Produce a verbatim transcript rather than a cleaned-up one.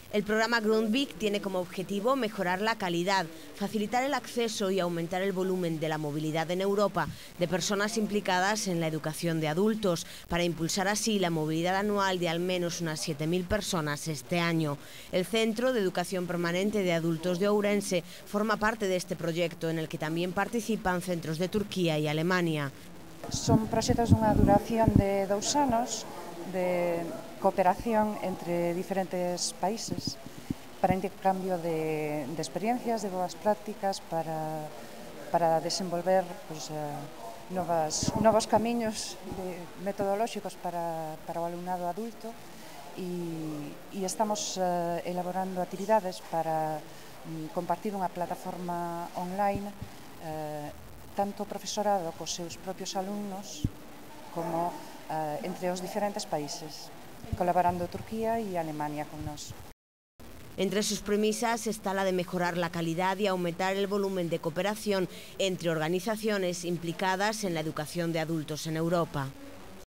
El programa Grundtvig tiene como objetivo mejorar la calidad, facilitar el acceso y aumentar el volumen de la movilidad en Europa de personas implicadas en la educación de adultos, para impulsar así la movilidad anual de al menos unas siete mil personas este año. El Centro de Educación Permanente de Adultos de Ourense forma parte de este proyecto, en el que también participan centros de Turquía y Alemania. Son proxectos dunha duración de dous anos de cooperación entre diferentes países para intercambio de, de experiencias, de boas prácticas, para, para desenvolver pues, eh, novas, novos camiños de, metodolóxicos para, para o alumnado adulto e, e estamos eh, elaborando actividades para mm, compartir unha plataforma online eh, tanto o profesorado cos seus propios alumnos como eh, entre os diferentes países, colaborando Turquía e Alemania con nós. Entre sus premisas está la de mejorar la calidad y aumentar el volumen de cooperación entre organizaciones implicadas en la educación de adultos en Europa.